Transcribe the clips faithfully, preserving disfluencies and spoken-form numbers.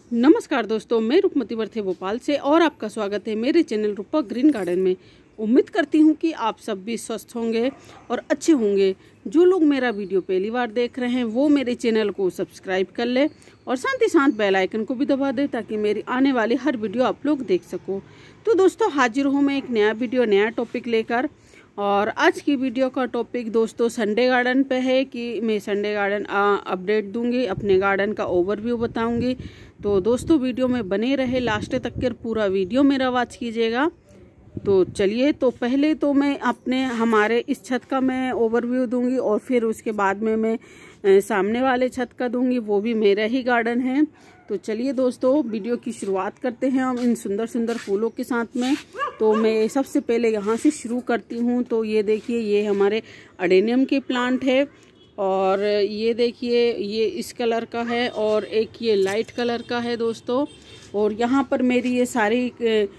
नमस्कार दोस्तों, मैं रूपमती बर्थे भोपाल से और आपका स्वागत है मेरे चैनल रूपा ग्रीन गार्डन में। उम्मीद करती हूँ कि आप सब भी स्वस्थ होंगे और अच्छे होंगे। जो लोग मेरा वीडियो पहली बार देख रहे हैं वो मेरे चैनल को सब्सक्राइब कर ले और साथ ही साथ बेल आइकन को भी दबा दे ताकि मेरी आने वाली हर वीडियो आप लोग देख सको। तो दोस्तों, हाजिर हूँ मैं एक नया वीडियो नया टॉपिक लेकर। और आज की वीडियो का टॉपिक दोस्तों संडे गार्डन पे है कि मैं संडे गार्डन अपडेट दूंगी, अपने गार्डन का ओवरव्यू बताऊंगी। तो दोस्तों वीडियो में बने रहे लास्ट तक कर, पूरा वीडियो मेरा वॉच कीजिएगा। तो चलिए, तो पहले तो मैं अपने हमारे इस छत का मैं ओवरव्यू दूंगी और फिर उसके बाद में मैं सामने वाले छत का दूंगी, वो भी मेरा ही गार्डन है। तो चलिए दोस्तों, वीडियो की शुरुआत करते हैं हम इन सुंदर सुंदर फूलों के साथ में। तो मैं सबसे पहले यहाँ से शुरू करती हूँ। तो ये देखिए, ये हमारे अडेनियम के प्लांट है और ये देखिए ये इस कलर का है और एक ये लाइट कलर का है दोस्तों। और यहाँ पर मेरी ये सारी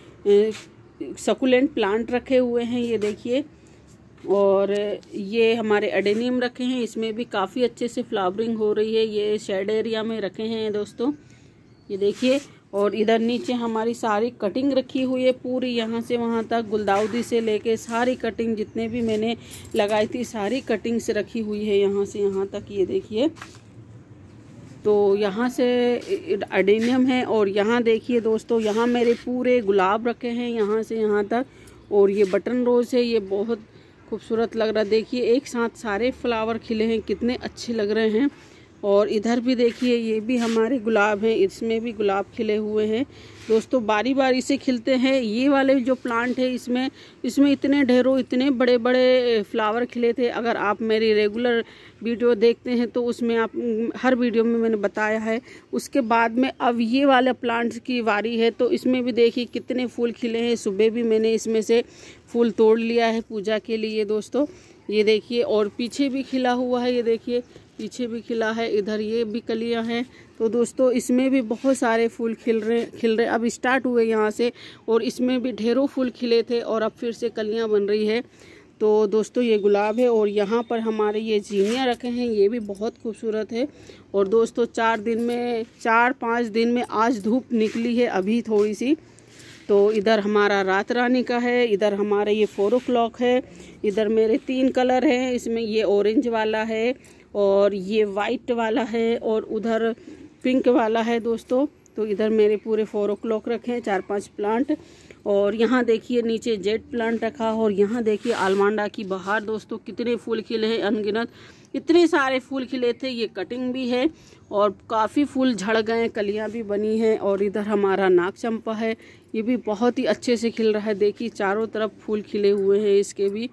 सकुलेंट प्लांट रखे हुए हैं, ये देखिए। और ये हमारे अडेनियम रखे हैं, इसमें भी काफ़ी अच्छे से फ्लावरिंग हो रही है। ये शेड एरिया में रखे हैं दोस्तों, ये देखिए। और इधर नीचे हमारी सारी कटिंग रखी हुई है पूरी, यहाँ से वहाँ तक गुलदाउदी से लेके सारी कटिंग जितने भी मैंने लगाई थी सारी कटिंग्स रखी हुई है यहाँ से यहाँ तक, ये देखिए। तो यहाँ से अडेनियम है और यहाँ देखिए दोस्तों, यहाँ मेरे पूरे गुलाब रखे हैं यहाँ से यहाँ तक। और ये बटन रोज़ है, ये बहुत खूबसूरत लग रहा है। देखिए एक साथ सारे फ्लावर खिले हैं, कितने अच्छे लग रहे हैं। और इधर भी देखिए, ये भी हमारे गुलाब हैं, इसमें भी गुलाब खिले हुए हैं दोस्तों, बारी बारी से खिलते हैं। ये वाले जो प्लांट है इसमें इसमें इतने ढेरों इतने बड़े बड़े फ्लावर खिले थे। अगर आप मेरी रेगुलर वीडियो देखते हैं तो उसमें आप हर वीडियो में मैंने बताया है। उसके बाद में अब ये वाला प्लांट की बारी है, तो इसमें भी देखिए कितने फूल खिले हैं। सुबह भी मैंने इसमें से फूल तोड़ लिया है पूजा के लिए दोस्तों, ये देखिए। और पीछे भी खिला हुआ है, ये देखिए पीछे भी खिला है, इधर ये भी कलियां हैं। तो दोस्तों इसमें भी बहुत सारे फूल खिल रहे खिल रहे अब स्टार्ट हुए यहाँ से। और इसमें भी ढेरों फूल खिले थे और अब फिर से कलियां बन रही है। तो दोस्तों ये गुलाब है और यहाँ पर हमारे ये जीनिया रखे हैं, ये भी बहुत खूबसूरत है। और दोस्तों चार दिन में चार पाँच दिन में आज धूप निकली है अभी थोड़ी सी। तो इधर हमारा रात रानी का है, इधर हमारा ये फोर ओ क्लॉक है, इधर मेरे तीन कलर हैं, इसमें ये ऑरेंज वाला है और ये वाइट वाला है और उधर पिंक वाला है दोस्तों। तो इधर मेरे पूरे फोर ओ क्लॉक रखे हैं, चार पांच प्लांट। और यहाँ देखिए नीचे जेट प्लांट रखा और यहाँ देखिए आलमांडा की बहार दोस्तों, कितने फूल खिले हैं अनगिनत, इतने सारे फूल खिले थे। ये कटिंग भी है और काफ़ी फूल झड़ गए, कलियाँ भी बनी हैं। और इधर हमारा नाग चंपा है, ये भी बहुत ही अच्छे से खिल रहा है। देखिए चारों तरफ फूल खिले हुए हैं इसके भी।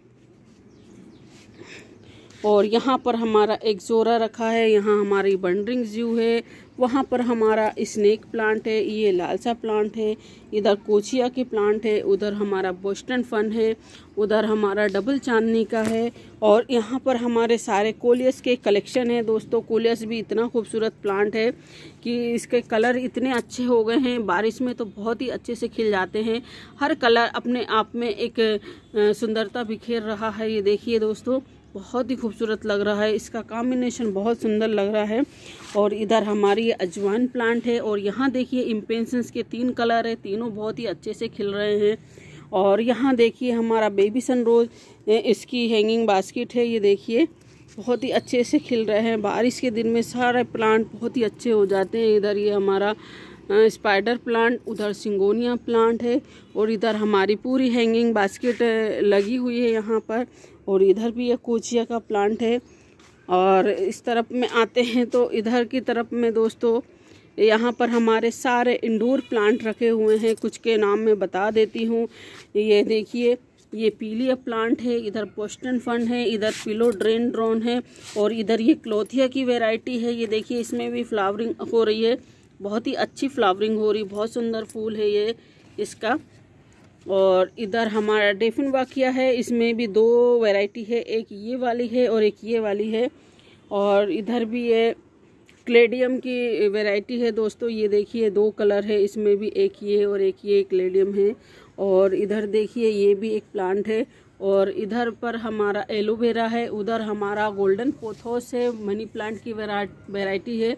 और यहाँ पर हमारा एक जोरा रखा है, यहाँ हमारी बंडरिंग जू है, वहाँ पर हमारा स्नेक प्लांट है, ये लालसा प्लांट है, इधर कोचिया के प्लांट है, उधर हमारा बोस्टन फन है, उधर हमारा डबल चांदनी का है। और यहाँ पर हमारे सारे कोलियस के कलेक्शन है दोस्तों। कोलियस भी इतना खूबसूरत प्लांट है कि इसके कलर इतने अच्छे हो गए हैं, बारिश में तो बहुत ही अच्छे से खिल जाते हैं। हर कलर अपने आप में एक सुंदरता बिखेर रहा है, ये देखिए दोस्तों, बहुत ही खूबसूरत लग रहा है, इसका कॉम्बिनेशन बहुत सुंदर लग रहा है। और इधर हमारी अजवाइन प्लांट है और यहाँ देखिए इम्पेंशंस के तीन कलर है, तीनों बहुत ही अच्छे से खिल रहे हैं। और यहाँ देखिए हमारा बेबी सन रोज, इसकी हैंगिंग बास्केट है, ये देखिए बहुत ही अच्छे से खिल रहे हैं। बारिश के दिन में सारे प्लांट बहुत ही अच्छे हो जाते हैं। इधर ये हमारा स्पाइडर प्लांट, उधर सिंगोनिया प्लांट है और इधर हमारी पूरी हैंगिंग बास्केट लगी हुई है यहाँ पर। और इधर भी एक कोचिया का प्लांट है। और इस तरफ में आते हैं तो इधर की तरफ में दोस्तों यहाँ पर हमारे सारे इंडोर प्लांट रखे हुए हैं, कुछ के नाम मैं बता देती हूँ। ये देखिए ये पीलिया प्लांट है, इधर पोस्टन फन है, इधर फिलोड्रेंड्रोन है और इधर ये क्लोथिया की वैरायटी है। ये देखिए इसमें भी फ्लावरिंग हो रही है, बहुत ही अच्छी फ्लावरिंग हो रही, बहुत सुंदर फूल है ये इसका। और इधर हमारा डेफिन वाकिया है, इसमें भी दो वैरायटी है, एक ये वाली है और एक ये वाली है। और इधर भी ये क्लेडियम की वैरायटी है दोस्तों, ये देखिए दो कलर है इसमें भी, एक ये और एक ये क्लेडियम है। और इधर देखिए ये भी एक प्लांट है और इधर पर हमारा एलोवेरा है, उधर हमारा गोल्डन पोथोस है, मनी प्लांट की वैरायटी है।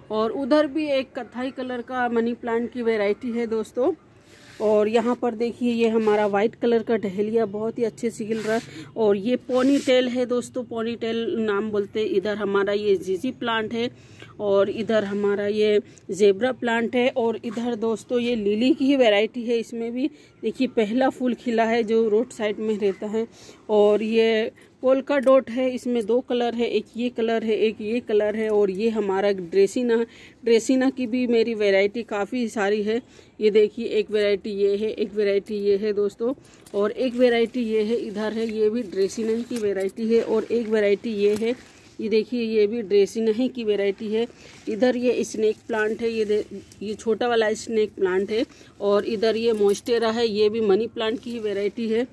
और उधर भी एक कत्थई कलर का मनी प्लांट की वैरायटी है दोस्तों। और यहाँ पर देखिए ये हमारा वाइट कलर का डहेलिया बहुत ही अच्छे से खिल रहा है। और ये पोनी टेल है दोस्तों, पोनी टेल नाम बोलते हैं। इधर हमारा ये जीजी प्लांट है और इधर हमारा ये जेब्रा प्लांट है। और इधर दोस्तों ये लिली की ही वैरायटी है। इसमें भी देखिए पहला फूल खिला है जो रोड साइड में रहता है। और ये पोल्का डॉट है, इसमें दो कलर है, एक ये कलर है एक ये कलर है। और ये हमारा ड्रेसिना, ड्रेसिना की भी मेरी वैरायटी काफ़ी सारी है। ये देखिए एक वैरायटी ये है, एक वैरायटी ये है दोस्तों, और एक वैरायटी ये है इधर है, ये भी ड्रेसिना की वैरायटी है। और एक वैरायटी ये है, ये देखिए ये भी ड्रेसिना ही की वैरायटी है। इधर ये स्नेक प्लांट है, ये ये छोटा वाला स्नेक प्लांट है। और इधर ये मोस्टेरा है, ये भी मनी प्लांट की ही वैरायटी है।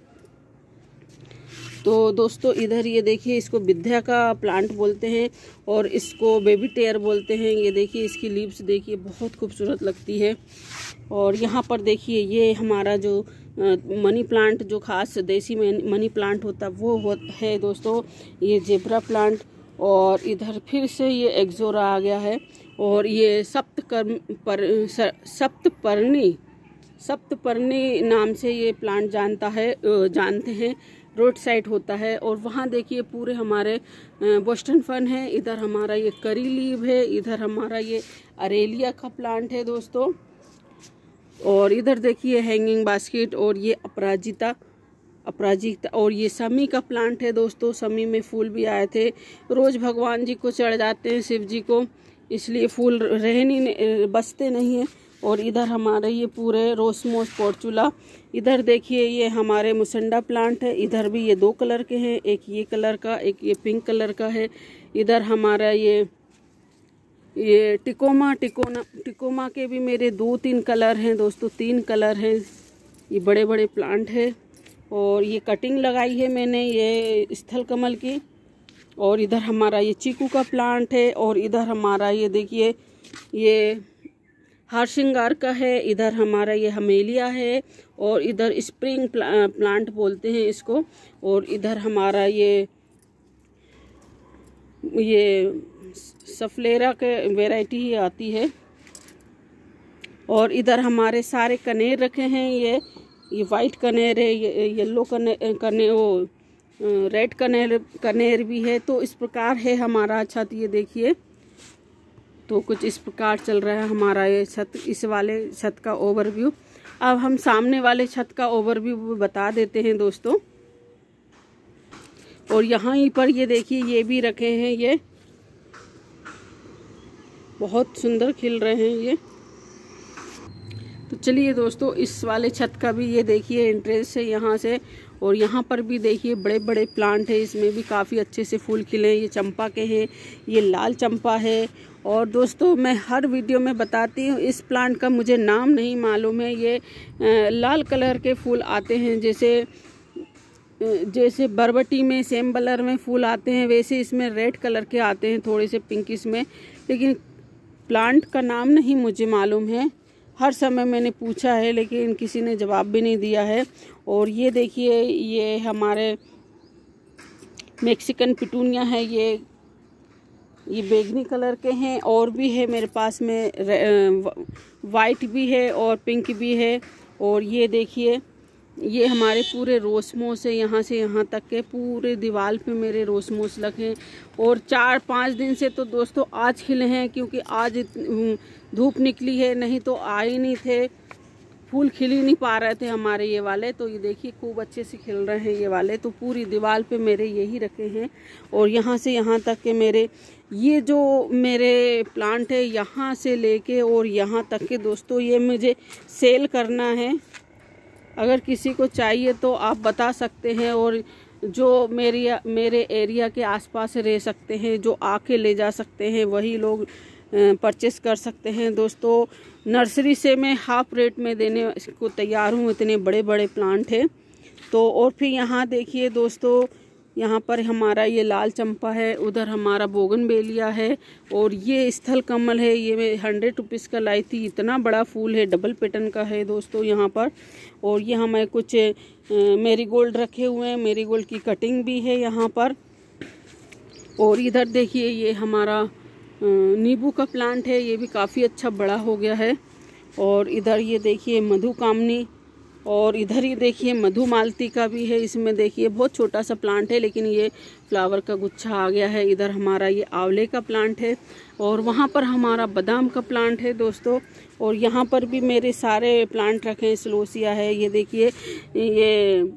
तो दोस्तों इधर ये देखिए इसको विद्या का प्लांट बोलते हैं और इसको बेबी टेयर बोलते हैं। ये देखिए इसकी लीव्स देखिए बहुत खूबसूरत लगती है। और यहाँ पर देखिए ये हमारा जो मनी प्लांट जो खास देसी मनी प्लांट होता है वो हो, है दोस्तों ये जेब्रा प्लांट। और इधर फिर से ये एक्सोरा आ गया है। और ये सप्तकर्म पर सप्तपर्णी सप्तपर्णी नाम से ये प्लांट जानता है जानते हैं, रोड साइड होता है। और वहाँ देखिए पूरे हमारे बोस्टन फन है। इधर हमारा ये करी लीव है, इधर हमारा ये अरेलिया का प्लांट है दोस्तों। और इधर देखिए हैंगिंग बास्केट और ये अपराजिता अपराजिता और ये समी का प्लांट है दोस्तों। समी में फूल भी आए थे, रोज भगवान जी को चढ़ जाते हैं शिव जी को, इसलिए फूल रह नहीं बचते नहीं हैं। और इधर हमारे ये पूरे रोसमोस पोर्चुला। इधर देखिए ये हमारे मुसंडा प्लांट है, इधर भी ये दो कलर के हैं, एक ये कलर का एक ये पिंक कलर का है। इधर हमारा ये ये टिकोमा टिकोना टिकोमा के भी मेरे दो तीन कलर हैं दोस्तों, तीन कलर हैं। ये बड़े बड़े प्लांट है। और ये कटिंग लगाई है मैंने ये स्थल कमल की। और इधर हमारा ये चीकू का प्लांट है। और इधर हमारा ये देखिए ये हार श्रृंगार का है। इधर हमारा ये हमेलिया है और इधर स्प्रिंग प्ला, प्लांट बोलते हैं इसको। और इधर हमारा ये ये सफलेरा के वैरायटी ही आती है। और इधर हमारे सारे कनेर रखे हैं, ये ये वाइट कनेर है, ये येलो कनेर कने वो रेड कनेर कनेर भी है। तो इस प्रकार है हमारा छत। ये देखिए तो कुछ इस प्रकार चल रहा है हमारा ये छत, इस वाले छत का ओवरव्यू। अब हम सामने वाले छत का ओवरव्यू बता देते हैं दोस्तों। और यहाँ ही पर ये देखिए ये भी रखे हैं, ये बहुत सुंदर खिल रहे हैं ये। तो चलिए दोस्तों इस वाले छत का भी ये देखिए एंट्रेंस है यहाँ से। और यहाँ पर भी देखिए बड़े बड़े प्लांट है, इसमें भी काफ़ी अच्छे से फूल खिले। ये चंपा के हैं, ये लाल चंपा है। और दोस्तों मैं हर वीडियो में बताती हूँ इस प्लांट का मुझे नाम नहीं मालूम है। ये लाल कलर के फूल आते हैं, जैसे जैसे बरबटी में सेम कलर में फूल आते हैं वैसे इसमें रेड कलर के आते हैं, थोड़े से पिंकिश में। लेकिन प्लांट का नाम नहीं मुझे मालूम है, हर समय मैंने पूछा है लेकिन किसी ने जवाब भी नहीं दिया है। और ये देखिए ये हमारे मैक्सिकन पिटूनिया है, ये ये बैगनी कलर के हैं। और भी है मेरे पास में वाइट भी है और पिंक भी है। और ये देखिए ये हमारे पूरे रोसमोस है, यहाँ से यहाँ तक के पूरे दीवार पे मेरे रोसमोस लगे। और चार पाँच दिन से तो दोस्तों आज खिले हैं, क्योंकि आज धूप निकली है, नहीं तो आ ही नहीं थे, फूल खिल ही नहीं पा रहे थे हमारे ये वाले। तो ये देखिए खूब अच्छे से खिल रहे हैं ये वाले। तो पूरी दीवार पे मेरे यही रखे हैं। और यहाँ से यहाँ तक के मेरे ये जो मेरे प्लांट है, यहाँ से लेके और यहाँ तक के दोस्तों ये मुझे सेल करना है। अगर किसी को चाहिए तो आप बता सकते हैं। और जो मेरी मेरे एरिया के आसपास रह सकते हैं, जो आके ले जा सकते हैं, वही लोग परचेस कर सकते हैं दोस्तों। नर्सरी से मैं हाफ रेट में देने को तैयार हूँ, इतने बड़े बड़े प्लांट हैं। तो और फिर यहाँ देखिए दोस्तों, यहाँ पर हमारा ये लाल चंपा है, उधर हमारा बोगनवेलिया है। और ये स्थल कमल है, ये मैं हंड्रेड रुपीज़ का लाई थी, इतना बड़ा फूल है, डबल पैटर्न का है दोस्तों यहाँ पर। और ये हमें कुछ मेरीगोल्ड रखे हुए हैं, मेरीगोल्ड की कटिंग भी है यहाँ पर। और इधर देखिए ये हमारा नींबू का प्लांट है, ये भी काफ़ी अच्छा बड़ा हो गया है। और इधर ये देखिए मधुकामनी, और इधर ये देखिए मधुमालती का भी है। इसमें देखिए बहुत छोटा सा प्लांट है लेकिन ये फ्लावर का गुच्छा आ गया है। इधर हमारा ये आंवले का प्लांट है, और वहाँ पर हमारा बादाम का प्लांट है दोस्तों। और यहाँ पर भी मेरे सारे प्लांट रखे हैं, सिलोसिया है, ये देखिए ये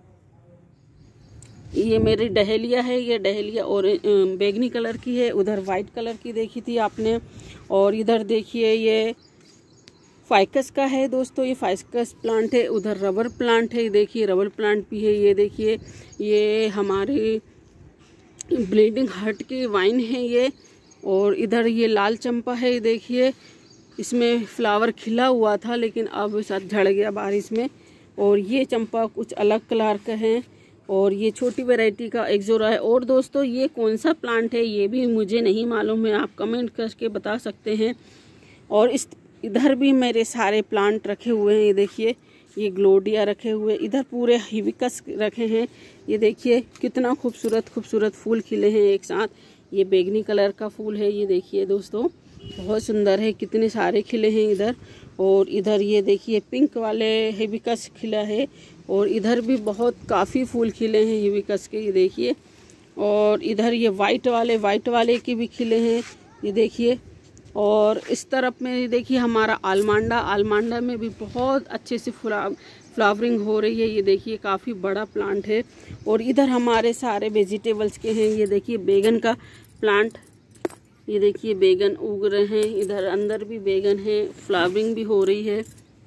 ये मेरी डहेलिया है, ये डहेलिया और बैगनी कलर की है, उधर वाइट कलर की देखी थी आपने। और इधर देखिए ये फाइकस का है दोस्तों, ये फाइकस प्लांट है। उधर रबर प्लांट है, ये देखिए रबर प्लांट भी है। ये देखिए ये हमारी ब्लीडिंग हार्ट की वाइन है ये। और इधर ये लाल चंपा है, ये देखिए इसमें फ्लावर खिला हुआ था लेकिन अब साथ झड़ गया बारिश में। और ये चंपा कुछ अलग कलर का है, और ये छोटी वैरायटी का एक्सोरा है। और दोस्तों ये कौन सा प्लांट है ये भी मुझे नहीं मालूम है, आप कमेंट करके बता सकते हैं। और इस इधर भी मेरे सारे प्लांट रखे हुए हैं, ये देखिए ये ग्लोडिया रखे हुए, इधर पूरे हिबिस्कस रखे हैं। ये देखिए कितना खूबसूरत खूबसूरत फूल खिले हैं एक साथ। ये बैगनी कलर का फूल है, ये देखिए दोस्तों बहुत सुंदर है, कितने सारे खिले हैं इधर। और इधर ये देखिए पिंक वाले हिबिस्कस खिला है, और इधर भी बहुत काफ़ी फूल खिले हैं हिबिस्कस के, ये देखिए। और इधर ये वाइट वाले वाइट वाले के भी खिले हैं, ये देखिए। और इस तरफ में देखिए हमारा आलमांडा, आलमांडा में भी बहुत अच्छे से फ्ला फ्लावरिंग हो रही है, ये देखिए काफ़ी बड़ा प्लांट है। और इधर हमारे सारे वेजिटेबल्स के हैं, ये देखिए बैगन का प्लांट, ये देखिए बैगन उग रहे हैं, इधर अंदर भी बैगन है, फ्लावरिंग भी हो रही है।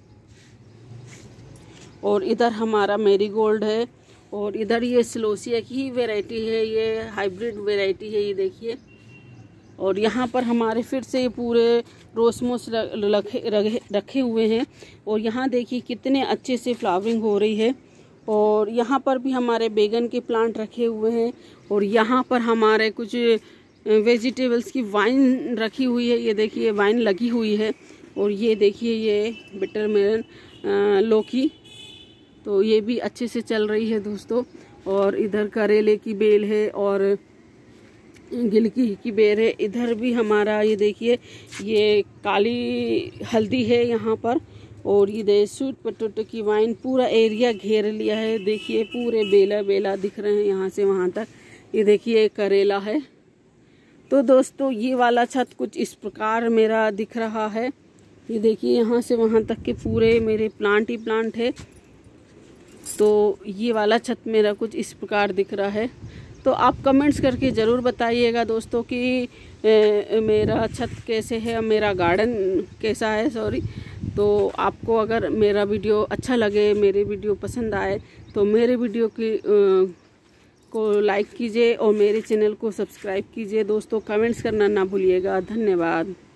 और इधर हमारा मैरीगोल्ड है, और इधर ये सिलोसिया की वैरायटी है, ये हाइब्रिड वैरायटी है, ये देखिए। और यहाँ पर हमारे फिर से ये पूरे रोसमोस रखे रखे हुए हैं, और यहाँ देखिए कितने अच्छे से फ्लावरिंग हो रही है। और यहाँ पर भी हमारे बैगन के प्लांट रखे हुए हैं, और यहाँ पर हमारे कुछ वेजिटेबल्स की वाइन रखी हुई है, ये देखिए वाइन लगी हुई है। और ये देखिए ये बिटर मेलन लौकी, तो ये भी अच्छे से चल रही है दोस्तों। और इधर करेले की बेल है, और गिलकी की बेर है। इधर भी हमारा ये देखिए ये काली हल्दी है यहाँ पर, और ये दे स्वीट पोटैटो की वाइन पूरा एरिया घेर लिया है, देखिए पूरे बेला बेला दिख रहे हैं यहाँ से वहाँ तक। ये देखिए करेला है। तो दोस्तों ये वाला छत कुछ इस प्रकार मेरा दिख रहा है, ये देखिए यहाँ से वहाँ तक के पूरे मेरे प्लांट ही प्लांट है। तो ये वाला छत मेरा कुछ इस प्रकार दिख रहा है। तो आप कमेंट्स करके ज़रूर बताइएगा दोस्तों कि ए, मेरा छत कैसे है, मेरा गार्डन कैसा है, सॉरी। तो आपको अगर मेरा वीडियो अच्छा लगे, मेरे वीडियो पसंद आए, तो मेरे वीडियो की ए, को लाइक कीजिए और मेरे चैनल को सब्सक्राइब कीजिए दोस्तों। कमेंट्स करना ना भूलिएगा। धन्यवाद।